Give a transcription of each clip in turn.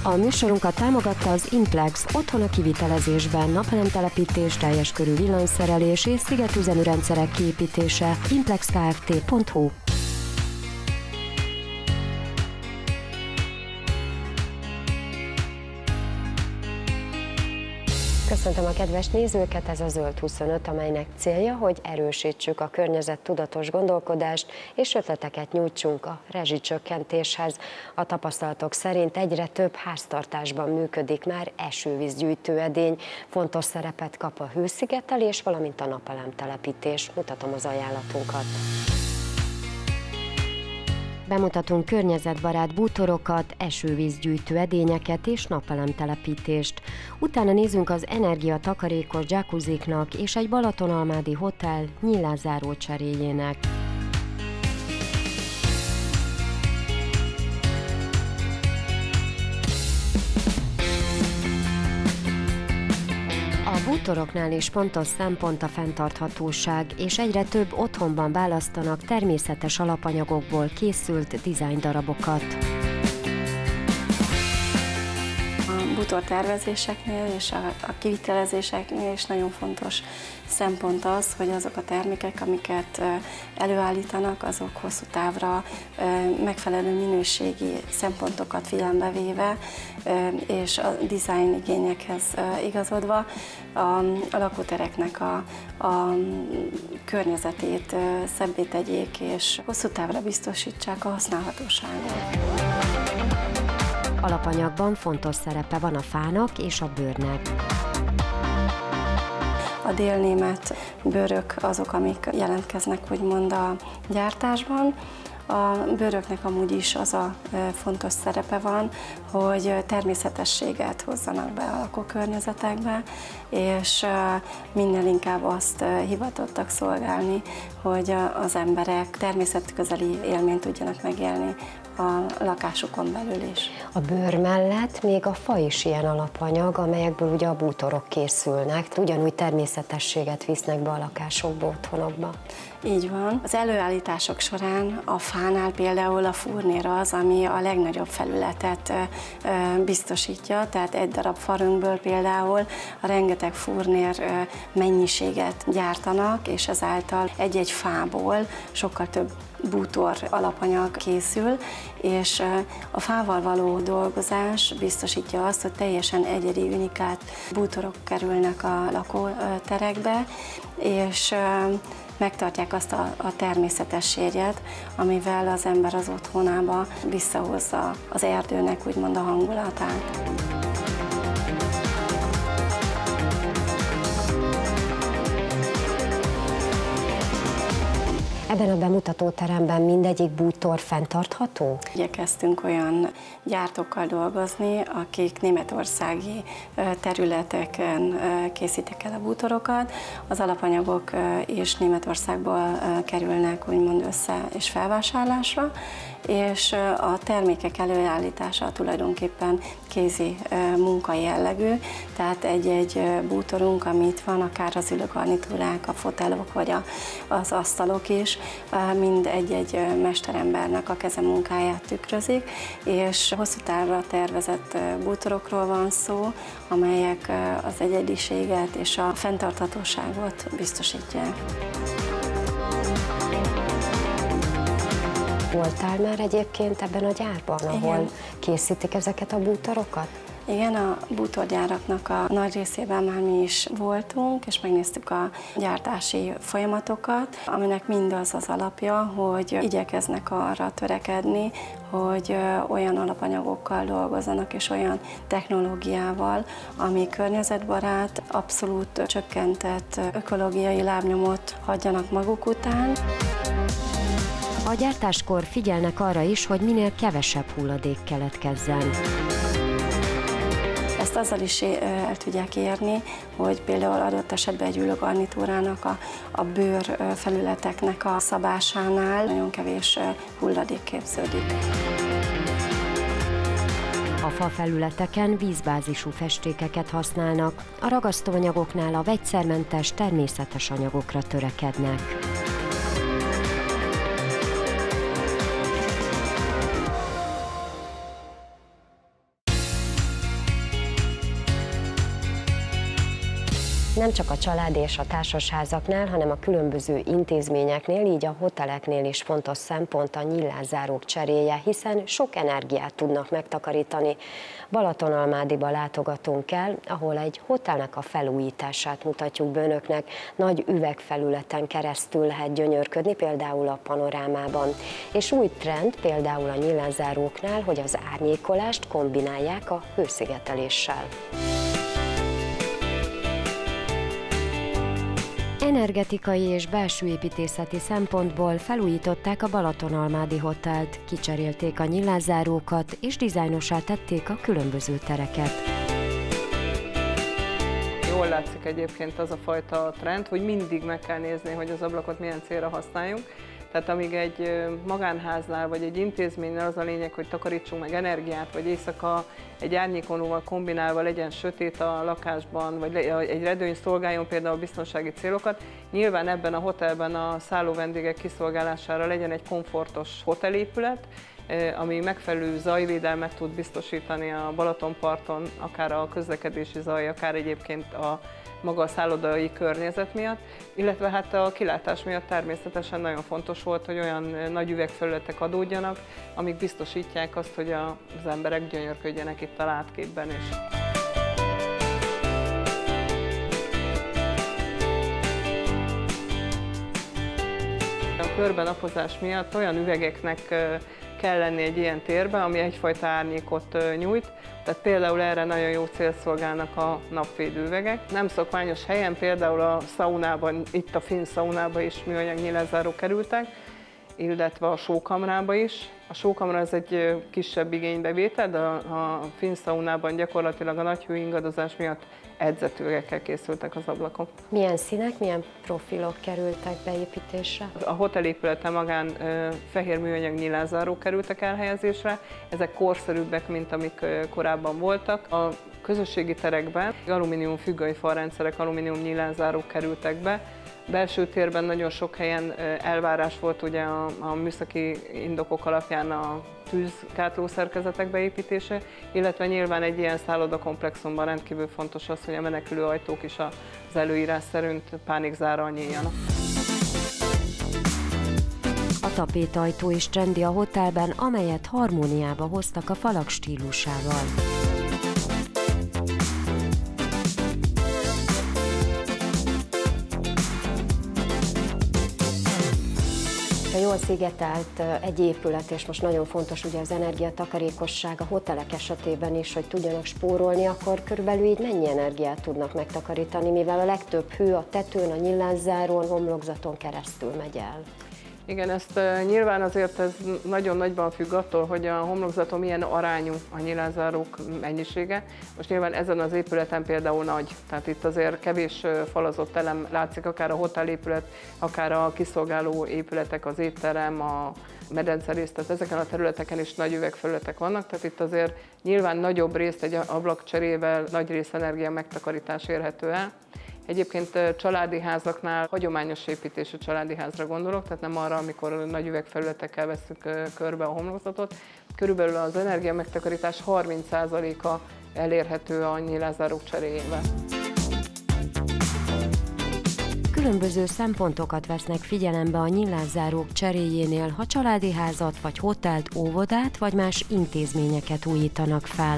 A műsorunkat támogatta az Implex, otthon a kivitelezésben, napelemtelepítés, teljes körű villanyszerelés és szigetüzenőrendszerek kiépítése. implexkft.hu. Köszöntöm a kedves nézőket, ez a Zöld 25, amelynek célja, hogy erősítsük a környezettudatos gondolkodást és ötleteket nyújtsunk a rezsicsökkentéshez. A tapasztalatok szerint egyre több háztartásban működik már esővízgyűjtő edény. Fontos szerepet kap a hőszigetelés, valamint a napelemtelepítés. Mutatom az ajánlatunkat. Bemutatunk környezetbarát bútorokat, esővízgyűjtő edényeket és napelemtelepítést. Utána nézzünk az energiatakarékos jacuzziknak és egy balatonalmádi hotel nyílászáró cseréjének. A bútoroknál is fontos szempont a fenntarthatóság, és egyre több otthonban választanak természetes alapanyagokból készült dizájn darabokat. A bútortervezéseknél és a kivitelezéseknél is nagyon fontos szempont az, hogy azok a termékek, amiket előállítanak, azok hosszú távra megfelelő minőségi szempontokat figyelembe véve és a design igényekhez igazodva a lakótereknek a környezetét szebbé tegyék, és hosszú távra biztosítsák a használhatóságot. Alapanyagban fontos szerepe van a fának és a bőrnek. A délnémet bőrök azok, amik jelentkeznek úgymond a gyártásban. A bőröknek amúgy is az a fontos szerepe van, hogy természetességet hozzanak be a lakókörnyezetekbe, és minél inkább azt hivatottak szolgálni, hogy az emberek természetközeli élményt tudjanak megélni a lakásukon belül is. A bőr mellett még a fa is ilyen alapanyag, amelyekből ugye a bútorok készülnek, ugyanúgy természetességet visznek be a lakásokba, otthonokba. Így van. Az előállítások során a fánál például a furnér az, ami a legnagyobb felületet biztosítja, tehát egy darab farönkből például a rengeteg furnér mennyiséget gyártanak, és ezáltal egy-egy fából sokkal több bútor alapanyag készül, és a fával való dolgozás biztosítja azt, hogy teljesen egyedi, unikát bútorok kerülnek a lakóterekbe, és megtartják azt a természetességet, amivel az ember az otthonába visszahozza az erdőnek úgymond a hangulatát. Ebben a bemutatóteremben mindegyik bútor fenntartható? Igyekeztünk olyan gyártókkal dolgozni, akik németországi területeken készítik el a bútorokat. Az alapanyagok is Németországból kerülnek úgymond össze és felvásárlásra, és a termékek előállítása tulajdonképpen kézi munka jellegű, tehát egy-egy bútorunk, amit van, akár az ülőgarnitúrák, a fotelok vagy az asztalok is, mind egy-egy mesterembernek a kezemunkáját tükrözik, és hosszú távra tervezett bútorokról van szó, amelyek az egyediséget és a fenntarthatóságot biztosítják. Voltál már egyébként ebben a gyárban, ahol Igen. készítik ezeket a bútorokat? Igen, a bútorgyáraknak a nagy részében már mi is voltunk, és megnéztük a gyártási folyamatokat, aminek mindaz az alapja, hogy igyekeznek arra törekedni, hogy olyan alapanyagokkal dolgozzanak, és olyan technológiával, ami környezetbarát, abszolút csökkentett ökológiai lábnyomot hagyjanak maguk után. A gyártáskor figyelnek arra is, hogy minél kevesebb hulladék keletkezzen. Ezt azzal is el tudják érni, hogy például adott esetben egy ülőgarnitúrának a bőr felületeknek a szabásánál nagyon kevés hulladék képződik. A fafelületeken vízbázisú festékeket használnak, a ragasztóanyagoknál a vegyszermentes, természetes anyagokra törekednek. Nem csak a család és a társasházaknál, hanem a különböző intézményeknél, így a hoteleknél is fontos szempont a nyílászárók cseréje, hiszen sok energiát tudnak megtakarítani. Balatonalmádiba látogatunk el, ahol egy hotelnek a felújítását mutatjuk be önöknek. Nagy üvegfelületen keresztül lehet gyönyörködni, például a panorámában. És új trend például a nyílászáróknál, hogy az árnyékolást kombinálják a hőszigeteléssel. Energetikai és belső építészeti szempontból felújították a Balatonalmádi hotelt, kicserélték a nyílászárókat és dizájnossá tették a különböző tereket. Jól látszik egyébként az a fajta trend, hogy mindig meg kell nézni, hogy az ablakot milyen célra használjuk. Tehát amíg egy magánháznál vagy egy intézménynél az a lényeg, hogy takarítsunk meg energiát, vagy éjszaka egy árnyékolóval kombinálva legyen sötét a lakásban, vagy egy redőny szolgáljon például biztonsági célokat, nyilván ebben a hotelben a szálló vendégek kiszolgálására legyen egy komfortos hotelépület, ami megfelelő zajvédelmet tud biztosítani a Balatonparton, akár a közlekedési zaj, akár egyébként maga a szállodai környezet miatt, illetve hát a kilátás miatt természetesen nagyon fontos volt, hogy olyan nagy üvegfelületek adódjanak, amik biztosítják azt, hogy az emberek gyönyörködjenek itt a látképben is. A körbenapozás miatt olyan üvegeknek kell lenni egy ilyen térben, ami egyfajta árnyékot nyújt, tehát például erre nagyon jó célt szolgálnak a napvédő üvegek. Nem szokványos helyen, például a szaunában, itt a finn szaunában is műanyag nyílászárók kerültek, illetve a sókamrába is. A sókamra ez egy kisebb igénybevétel, de a finn szaunában gyakorlatilag a nagy hőingadozás miatt edzett üvegekkel készültek az ablakok. Milyen színek, milyen profilok kerültek beépítésre? A hotelépülete magán fehér műanyag nyílászárók kerültek elhelyezésre. Ezek korszerűbbek, mint amik korábban voltak. A közösségi terekben alumínium függönyfalrendszerek, alumínium nyílászárók kerültek be. Belső térben nagyon sok helyen elvárás volt ugye a műszaki indokok alapján a tűzgátló szerkezetek beépítése, illetve nyilván egy ilyen szállodakomplexumban rendkívül fontos az, hogy a menekülő ajtók is az előírás szerint pánikzárral nyíljanak. A tapétajtó is trendi a hotelben, amelyet harmóniába hoztak a falak stílusával. A jól szigetelt egy épület, és most nagyon fontos ugye az energiatakarékosság a hotelek esetében is, hogy tudjanak spórolni, akkor körülbelül így mennyi energiát tudnak megtakarítani, mivel a legtöbb hő a tetőn, a nyílászárón, homlokzaton keresztül megy el. Igen, ezt nyilván azért ez nagyon nagyban függ attól, hogy a homlokzaton milyen arányú a nyílászárók mennyisége. Most nyilván ezen az épületen például nagy, tehát itt azért kevés falazott elem látszik, akár a hotelépület, akár a kiszolgáló épületek, az étterem, a medencerész, tehát ezeken a területeken is nagy üvegfelületek vannak, tehát itt azért nyilván nagyobb részt egy ablakcserével nagy rész energia megtakarítás érhető el. Egyébként családi házaknál hagyományos építésű családi házra gondolok, tehát nem arra, amikor nagy üvegfelületekkel vesszük körbe a homlokzatot. Körülbelül az energia megtakarítás 30%-a elérhető a nyílászárók cseréjével. Különböző szempontokat vesznek figyelembe a nyílászárók cseréjénél, ha családi házat vagy hotelt, óvodát vagy más intézményeket újítanak fel.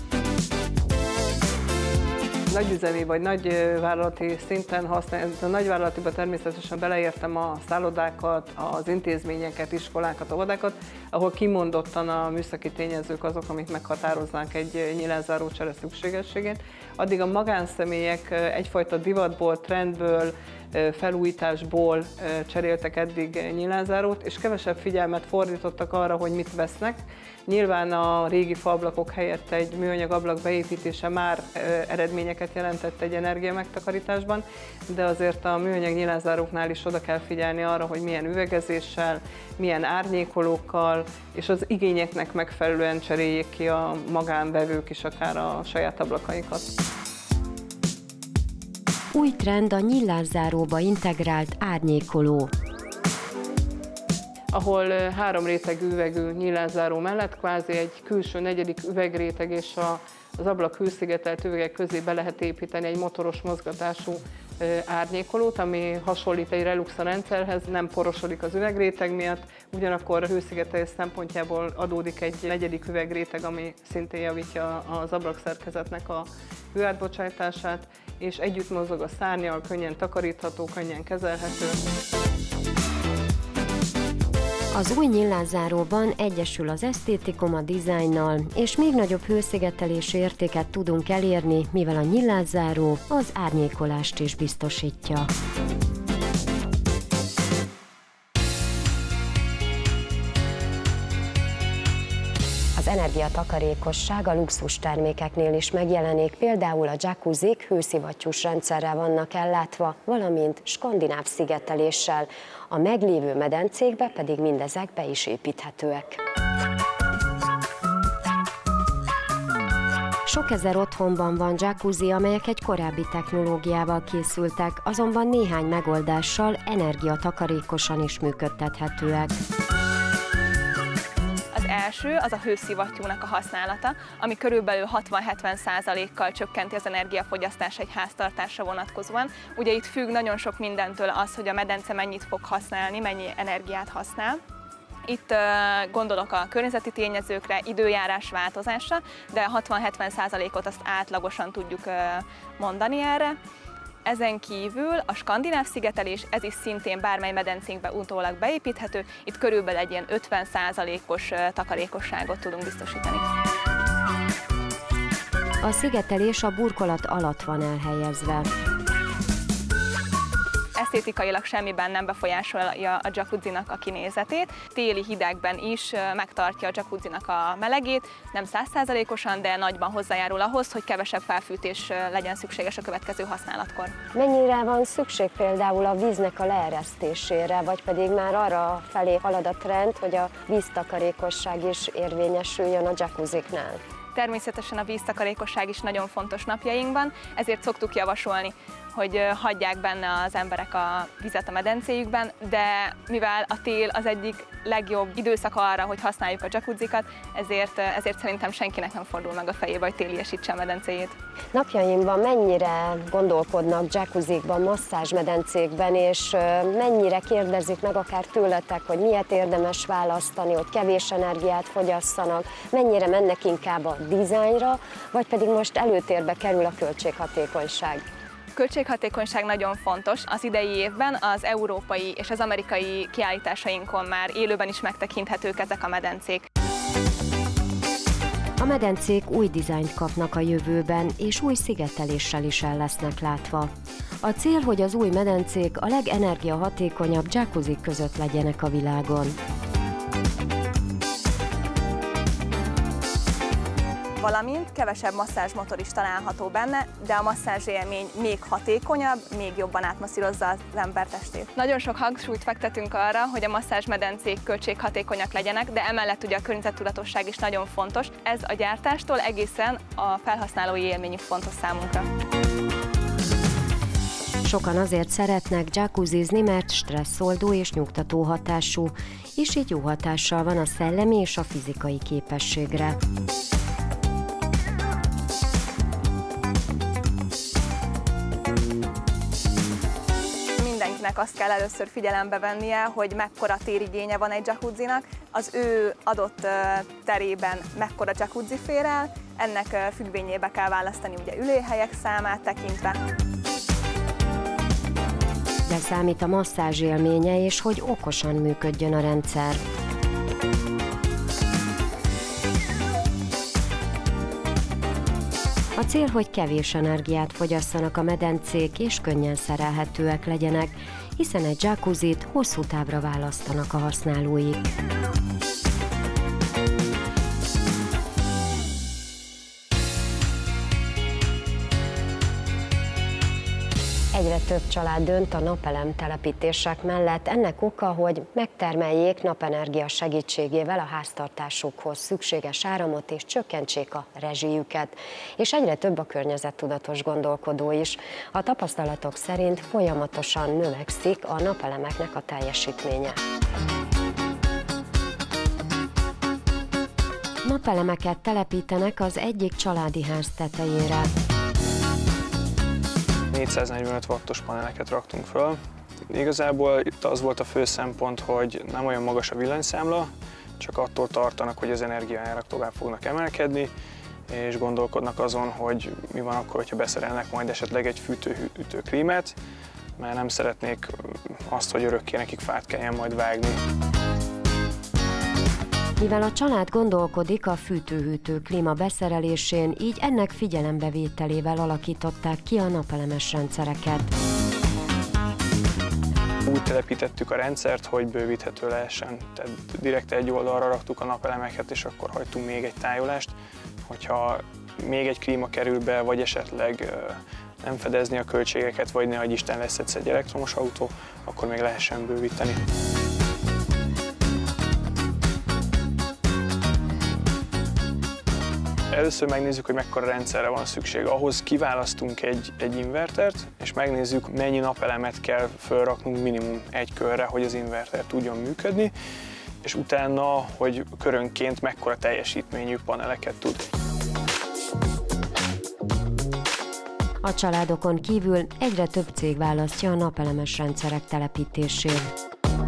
Nagyüzemi vagy nagyvállalati szinten használni, a nagyvállalatiba természetesen beleértem a szállodákat, az intézményeket, iskolákat, óvodákat, ahol kimondottan a műszaki tényezők azok, amik meghatározzák egy nyílászárócsere szükségességét. Addig a magánszemélyek egyfajta divatból, trendből, felújításból cseréltek eddig nyílászárót, és kevesebb figyelmet fordítottak arra, hogy mit vesznek. Nyilván a régi faablakok helyett egy műanyag ablak beépítése már eredményeket jelentett egy energiamegtakarításban, de azért a műanyag nyílászáróknál is oda kell figyelni arra, hogy milyen üvegezéssel, milyen árnyékolókkal, és az igényeknek megfelelően cseréljék ki a magánvevők is akár a saját ablakaikat. Új trend a nyílászáróba integrált árnyékoló. Ahol 3 rétegű üvegű nyílászáró mellett kvázi egy külső negyedik üvegréteg és az ablak hőszigetelt üvegek közé be lehet építeni egy motoros mozgatású árnyékolót, ami hasonlít egy Reluxa rendszerhez, nem porosodik az üvegréteg miatt, ugyanakkor a hőszigetelés szempontjából adódik egy negyedik üvegréteg, ami szintén javítja az ablakszerkezetnek a hőátbocsátását, és együtt mozog a szárnnyal, könnyen takarítható, könnyen kezelhető. Az új nyílászáróban egyesül az esztétikum a dizájnnal, és még nagyobb hőszigetelési értéket tudunk elérni, mivel a nyílászáró az árnyékolást is biztosítja. Az energiatakarékosság a luxus termékeknél is megjelenik, például a jacuzzik hőszivattyús rendszerrel vannak ellátva, valamint skandináv szigeteléssel, a meglévő medencékbe pedig mindezek be is építhetőek. Sok ezer otthonban van jacuzzi, amelyek egy korábbi technológiával készültek, azonban néhány megoldással energiatakarékosan is működtethetőek. Az első az a hőszivattyúnak a használata, ami körülbelül 60-70%-kal csökkenti az energiafogyasztás egy háztartásra vonatkozóan. Ugye itt függ nagyon sok mindentől az, hogy a medence mennyit fog használni, mennyi energiát használ. Itt gondolok a környezeti tényezőkre, időjárás változásra, de 60-70%-ot azt átlagosan tudjuk mondani erre. Ezen kívül a skandináv szigetelés, ez is szintén bármely medencénkbe utólag beépíthető, itt körülbelül egy ilyen 50%-os takarékosságot tudunk biztosítani. A szigetelés a burkolat alatt van elhelyezve. Esztétikailag semmiben nem befolyásolja a jacuzzinak a kinézetét. Téli hidegben is megtartja a jacuzzinak a melegét, nem 100%-osan, de nagyban hozzájárul ahhoz, hogy kevesebb felfűtés legyen szükséges a következő használatkor. Mennyire van szükség például a víznek a leeresztésére, vagy pedig már arra felé halad a trend, hogy a víztakarékosság is érvényesüljön a jacuzziknál? Természetesen a víztakarékosság is nagyon fontos napjainkban, ezért szoktuk javasolni, hogy hagyják benne az emberek a vizet a medencéjükben, de mivel a tél az egyik legjobb időszak arra, hogy használjuk a jacuzzikat, ezért szerintem senkinek nem fordul meg a fejébe, hogy téliesítse a medencéjét. Napjainkban mennyire gondolkodnak jacuzzikban, masszázsmedencékben, és mennyire kérdezik meg akár tőletek, hogy miért érdemes választani, hogy kevés energiát fogyasszanak, mennyire mennek inkább a dizájnra, vagy pedig most előtérbe kerül a költséghatékonyság? A költséghatékonyság nagyon fontos. Az idei évben az európai és az amerikai kiállításainkon már élőben is megtekinthetők ezek a medencék. A medencék új dizájnt kapnak a jövőben, és új szigeteléssel is el lesznek látva. A cél, hogy az új medencék a legenergiahatékonyabb jacuzzik között legyenek a világon. Valamint kevesebb masszázsmotor is található benne, de a masszázsélmény még hatékonyabb, még jobban átmasszírozza az ember testét. Nagyon sok hangsúlyt fektetünk arra, hogy a masszázsmedencék költséghatékonyak legyenek, de emellett ugye a környezettudatosság is nagyon fontos. Ez a gyártástól egészen a felhasználói élményig fontos számunkra. Sokan azért szeretnek jacuzzizni, mert stresszoldó és nyugtató hatású, és így jó hatással van a szellemi és a fizikai képességre. Azt kell először figyelembe vennie, hogy mekkora térigénye van egy jacuzzinak, az ő adott terében mekkora jacuzzi fér el, ennek függvényébe kell választani ugye ülőhelyek számát tekintve. De számít a masszázs élménye, és hogy okosan működjön a rendszer. A cél, hogy kevés energiát fogyasszanak a medencék, és könnyen szerelhetőek legyenek, hiszen egy jacuzzit hosszú távra választanak a használóik. Egyre több család dönt a napelem telepítések mellett. Ennek oka, hogy megtermeljék napenergia segítségével a háztartásukhoz szükséges áramot és csökkentsék a rezsijüket. És egyre több a környezettudatos gondolkodó is. A tapasztalatok szerint folyamatosan növekszik a napelemeknek a teljesítménye. Napelemeket telepítenek az egyik családi ház tetejére. 445 wattos paneleket raktunk föl. Igazából itt az volt a fő szempont, hogy nem olyan magas a villanyszámla, csak attól tartanak, hogy az energiaárak tovább fognak emelkedni, és gondolkodnak azon, hogy mi van akkor, hogyha beszerelnek majd esetleg egy fűtő-hűtő klímát, mert nem szeretnék azt, hogy örökké nekik fát kelljen majd vágni. Mivel a család gondolkodik a fűtő-hűtő klíma beszerelésén, így ennek figyelembevételével alakították ki a napelemes rendszereket. Úgy telepítettük a rendszert, hogy bővíthető lehessen. Tehát direkt egy oldalra raktuk a napelemeket, és akkor hagytunk még egy tájolást, hogyha még egy klíma kerül be, vagy esetleg nem fedezni a költségeket, vagy nehogy Isten lesz egyszer egy elektromos autó, akkor még lehessen bővíteni. Először megnézzük, hogy mekkora rendszerre van szükség. Ahhoz kiválasztunk egy invertert, és megnézzük, mennyi napelemet kell felraknunk minimum egy körre, hogy az inverter tudjon működni, és utána, hogy körönként mekkora teljesítményű paneleket tud. A családokon kívül egyre több cég választja a napelemes rendszerek telepítését.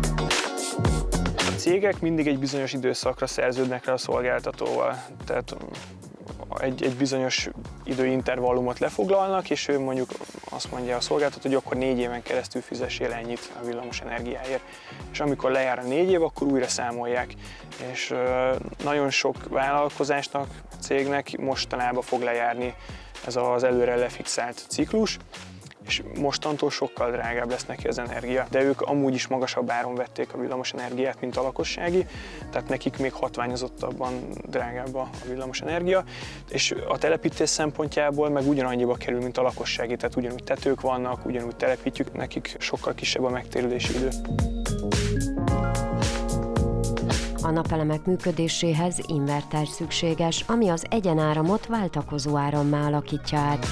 A cégek mindig egy bizonyos időszakra szerződnek le a szolgáltatóval, tehát egy bizonyos időintervallumot lefoglalnak, és ő mondjuk azt mondja a szolgáltató, hogy akkor 4 éven keresztül fizessél ennyit a villamos energiáért. És amikor lejár a 4 év, akkor újra számolják. És nagyon sok vállalkozásnak, cégnek mostanában fog lejárni ez az előre lefixált ciklus, és mostantól sokkal drágább lesz neki az energia. De ők amúgy is magasabb áron vették a villamos energiát, mint a lakossági, tehát nekik még hatványozottabban drágább a villamos energia, és a telepítés szempontjából meg ugyanannyiba kerül, mint a lakossági, tehát ugyanúgy tetők vannak, ugyanúgy telepítjük, nekik sokkal kisebb a megtérülési idő. A napelemek működéséhez inverter szükséges, ami az egyenáramot váltakozó árammá alakítja át.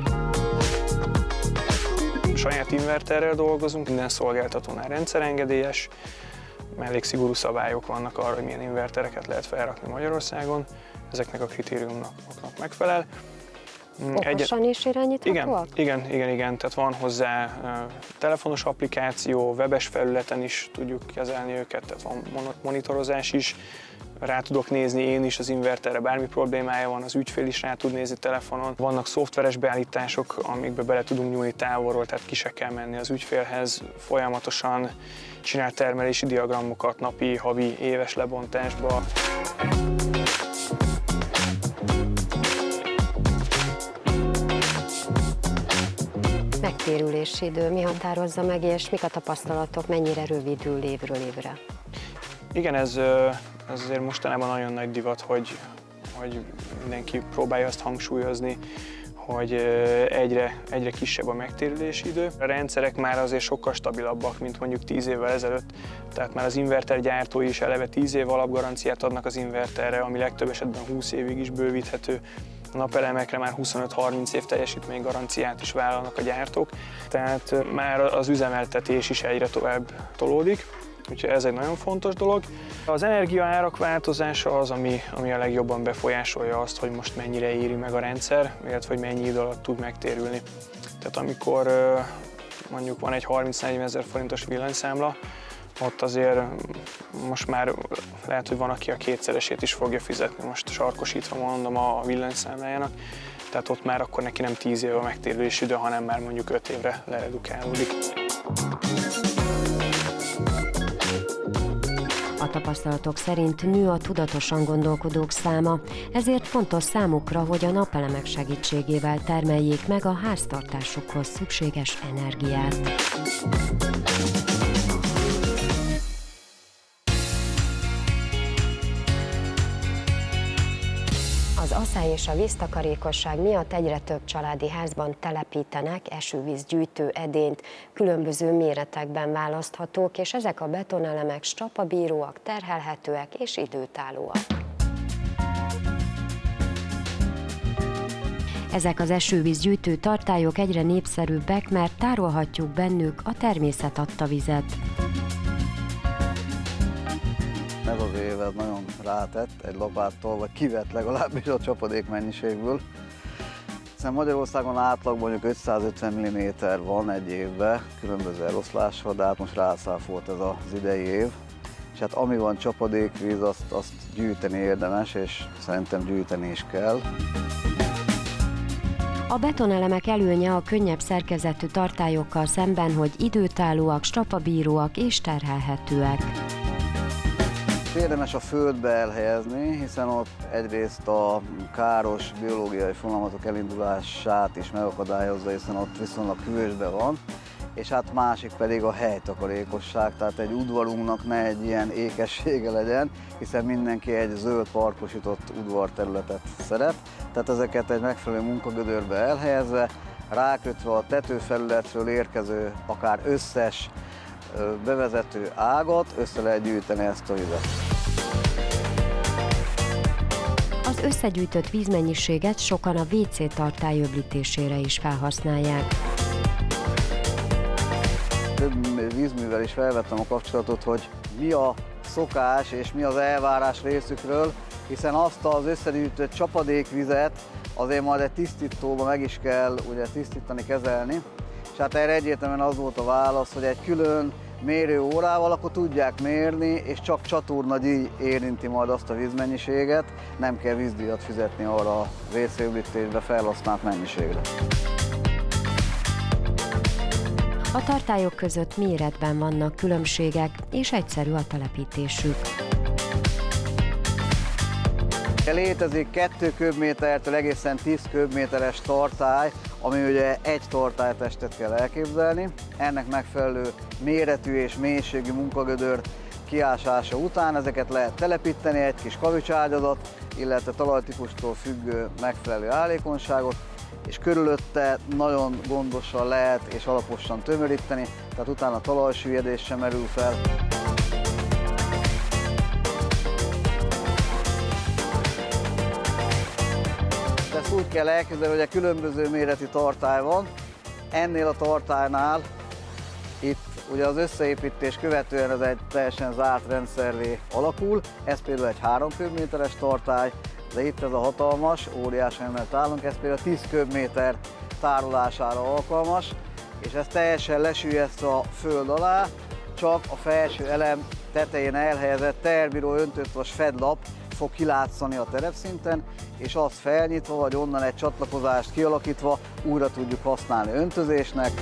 Saját inverterrel dolgozunk, minden szolgáltatónál rendszerengedélyes, elég szigorú szabályok vannak arra, hogy milyen invertereket lehet felrakni Magyarországon, ezeknek a kritériumoknak megfelel. Okosan is irányíthatóak? Igen, tehát van hozzá telefonos applikáció, webes felületen is tudjuk kezelni őket, tehát van monitorozás is, rá tudok nézni én is az inverterre, bármi problémája van, az ügyfél is rá tud nézni telefonon. Vannak szoftveres beállítások, amikbe bele tudunk nyúlni távolról, tehát ki se kell menni az ügyfélhez, folyamatosan csinál termelési diagramokat napi, havi, éves lebontásba. Megtérülési idő, mi határozza meg, és mik a tapasztalatok, mennyire rövidül évről évre? Igen, ez azért mostanában nagyon nagy divat, hogy mindenki próbálja azt hangsúlyozni, hogy egyre kisebb a megtérülési idő. A rendszerek már azért sokkal stabilabbak, mint mondjuk 10 évvel ezelőtt, tehát már az inverter gyártói is eleve 10 év alapgaranciát adnak az inverterre, ami legtöbb esetben 20 évig is bővíthető. A napelemekre már 25-30 év teljesítménygaranciát is vállalnak a gyártók, tehát már az üzemeltetés is egyre tovább tolódik, úgyhogy ez egy nagyon fontos dolog. Az energiaárak változása az, ami a legjobban befolyásolja azt, hogy most mennyire éri meg a rendszer, illetve hogy mennyi idő alatt tud megtérülni. Tehát amikor mondjuk van egy 30-40 ezer forintos villanyszámla, ott azért most már lehet, hogy van, aki a kétszeresét is fogja fizetni, most sarkosítva mondom a villanyszámlájának, tehát ott már akkor neki nem 10 év a megtérülési idő, hanem már mondjuk 5 évre leredukálódik. A tapasztalatok szerint nő a tudatosan gondolkodók száma, ezért fontos számukra, hogy a napelemek segítségével termeljék meg a háztartásukhoz szükséges energiát. Az asszály és a víztakarékosság miatt egyre több családi házban telepítenek esővízgyűjtő edényt, különböző méretekben választhatók, és ezek a betonelemek strapabíróak, terhelhetőek és időtállóak. Ezek az esővízgyűjtő tartályok egyre népszerűbbek, mert tárolhatjuk bennük a természet adta vizet. Ez az év nagyon rátett egy lapáttal, vagy kivett legalábbis a csapadék mennyiségből. Hiszen Magyarországon átlag mondjuk 550 mm van egy évben, különböző eloszlással, de hát most rászáfolt ez az idei év. És hát ami van csapadékvíz, azt gyűjteni érdemes, és szerintem gyűjteni is kell. A betonelemek előnye a könnyebb szerkezetű tartályokkal szemben, hogy időtállóak, strapabíróak és terhelhetőek. Érdemes a földbe elhelyezni, hiszen ott egyrészt a káros biológiai folyamatok elindulását is megakadályozza, hiszen ott viszonylag hűvösben van, és hát másik pedig a helytakarékosság, tehát egy udvarunknak ne egy ilyen ékessége legyen, hiszen mindenki egy zöld parkosított udvarterületet szeret, tehát ezeket egy megfelelő munkagödörbe elhelyezve, rákötve a tetőfelületről érkező akár összes bevezető ágat, össze lehet gyűjteni ezt a vizet. Az összegyűjtött vízmennyiséget sokan a WC tartály öblítésére is felhasználják. Több vízművel is felvettem a kapcsolatot, hogy mi a szokás és mi az elvárás részükről, hiszen azt az összegyűjtött csapadékvizet azért majd egy tisztítóba meg is kell ugye tisztítani, kezelni. És hát erre egyértelműen az volt a válasz, hogy egy külön mérőórával akkor tudják mérni, és csak csatornadíj érinti majd azt a vízmennyiséget, nem kell vízdíjat fizetni arra a WC-öblítésbe felhasznált mennyiségre. A tartályok között méretben vannak különbségek, és egyszerű a telepítésük. Létezik 2 köbmétertől egészen 10 köbméteres tartály, ami ugye egy tartálytestet kell elképzelni. Ennek megfelelő méretű és mélységű munkagödör kiásása után ezeket lehet telepíteni, egy kis kavicságyazat, illetve talajtípustól függő megfelelő állékonyságot, és körülötte nagyon gondosan lehet és alaposan tömöríteni, tehát utána talajsüllyedés sem merül fel. Ezt úgy kell elképzelni, hogy egy különböző méretű tartály van. Ennél a tartálynál itt ugye az összeépítés követően ez egy teljesen zárt rendszerré alakul. Ez például egy 3 köbméteres tartály, de itt ez a hatalmas, óriás, amelyet állunk, ez például 10 köbméter tárolására alkalmas, és ez teljesen lesüllyesztve a föld alá, csak a felső elem tetején elhelyezett teherbíró öntőtvas fedlap fog kilátszani a terepszinten, és azt felnyitva, vagy onnan egy csatlakozást kialakítva újra tudjuk használni öntözésnek.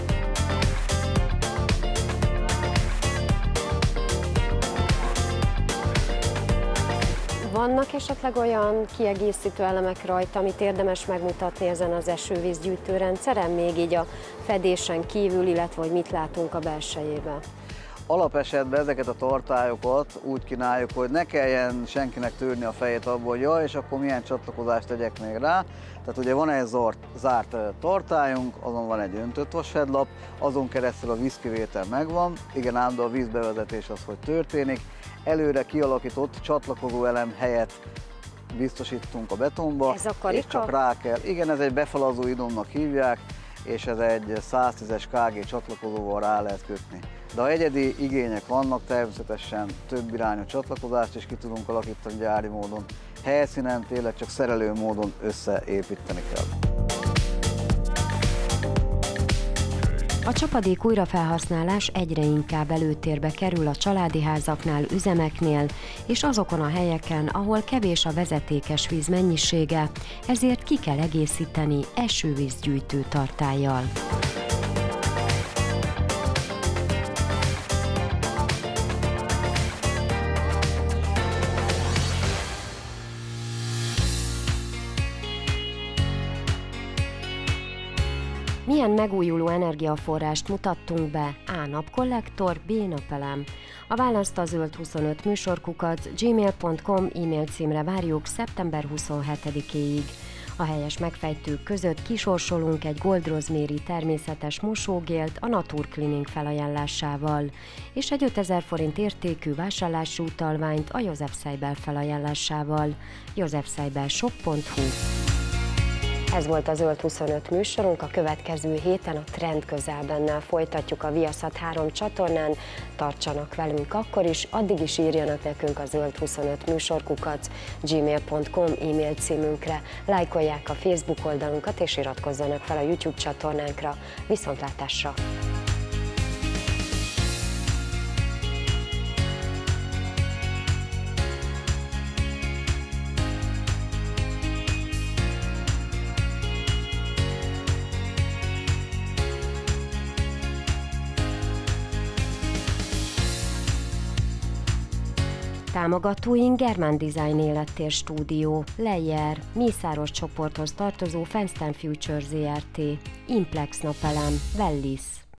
Vannak esetleg olyan kiegészítő elemek rajta, amit érdemes megmutatni ezen az esővízgyűjtő rendszeren, még így a fedésen kívül, illetve hogy mit látunk a belsejében? Alapesetben ezeket a tartályokat úgy kínáljuk, hogy ne kelljen senkinek törni a fejét abból, hogy jaj, és akkor milyen csatlakozást tegyek még rá. Tehát ugye van egy zárt tartályunk, azon van egy öntött vasfedlap, azon keresztül a vízkivétel megvan, igen, ám de a vízbevezetés az, hogy történik. Előre kialakított csatlakozó elem helyett biztosítunk a betonba, ez a karika? És csak rá kell. Igen, ez egy befalazó idomnak hívják, és ez egy 110-es kg csatlakozóval rá lehet kötni. De ha egyedi igények vannak, természetesen több irányú csatlakozást is ki tudunk alakítani gyári módon. Helyszínen tényleg csak szerelő módon összeépíteni kell. A csapadék újrafelhasználás egyre inkább előtérbe kerül a családi házaknál, üzemeknél és azokon a helyeken, ahol kevés a vezetékes víz mennyisége, ezért ki kell egészíteni esővízgyűjtő tartállyal. Milyen megújuló energiaforrást mutattunk be? A. Napkollektor, B. Napelem. A választ a Zöld25 műsorkukac gmail.com e-mail címre várjuk szeptember 27-éig. A helyes megfejtők között kisorsolunk egy Gold Rosemary természetes mosógélt a Naturcleaning felajánlásával, és egy 5000 forint értékű vásárlási utalványt a József Seibel felajánlásával. józsefseibelshop.hu Ez volt a Zöld 25 műsorunk, a következő héten a Trend közelbennel folytatjuk a Viaszat 3 csatornán, tartsanak velünk akkor is, addig is írjanak nekünk a zöld25 műsorkukac@gmail.com e-mail címünkre, lájkolják a Facebook oldalunkat és iratkozzanak fel a YouTube csatornánkra. Viszontlátásra! Támogatóink German Design Élettér Stúdió, Leyer, Mészáros csoporthoz tartozó Fenster Future Zrt., Implex Napelem, Wellis.